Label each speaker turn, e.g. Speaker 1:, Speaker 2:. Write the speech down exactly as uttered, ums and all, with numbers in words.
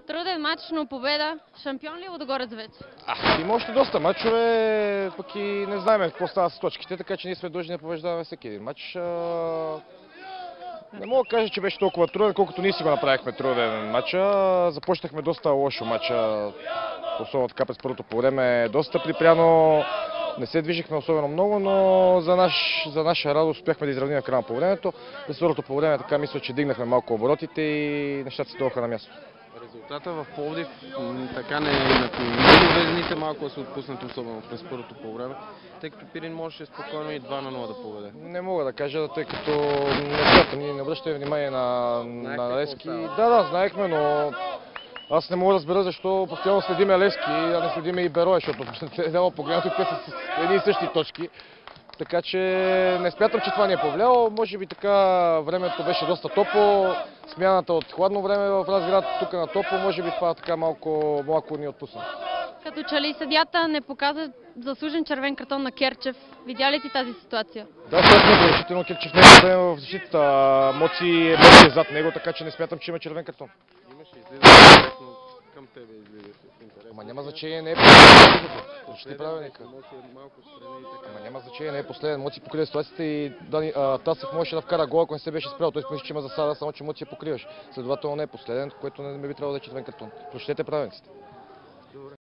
Speaker 1: Труден матч, но победа. Шампион ли е Лудогорец вече?
Speaker 2: А, има още доста матчове, пък и не знаем какво става с точките, така че ние сме длъжни да побеждаваме всеки един матч. А... Не мога да кажа, че беше толкова труден, колкото ние си го направихме труден матча. Започнахме доста лошо матча, особено така през първото по време. Доста припряно, не се движихме особено много, но за, наш, за наша радост успяхме да изравним в края по времето. През второто по време така мисля, че дигнахме малко оборотите и нещата се дойдоха на място.
Speaker 3: Резултата в Пловдив така не надмина везните, малко да се отпуснат, особено през първото по време, тъй като Пирин можеше спокойно и два на нула да поведе.
Speaker 2: Не мога да кажа, тъй като не смятам, ние не обръщаме внимание на, на Левски. Да, да, знаехме, но аз не мога да разбера защо постоянно следиме Левски, а не следиме и Берое, защото реално погледнато те са с едни и същи точки. Така че не смятам, че това ни е повлияло. Може би така времето беше доста топло, смяната от хладно време в Разград, тук на топло, може би това така малко, малко ни отпусна.
Speaker 1: Като че ли съдията не показа заслужен червен картон на Керчев. Видя ли ти тази ситуация?
Speaker 2: Да, това е решително. Керчев не е проблем в защитата. Моци е зад него, така че не смятам, че има червен картон.
Speaker 3: Имаше излизане към тебе, излизаше.
Speaker 2: Ама няма значение, не е последен. Прочети правилника. Ама няма значение, не е последен. Моци покрива ситуацията и Дани, а, Тасев можеше да вкара гола, ако не се беше спрял. Той смисли, че има засада, само че Моци я покриваш. Следователно не е последен, което не би трябвало да е червен картон. Прочетете правилниците.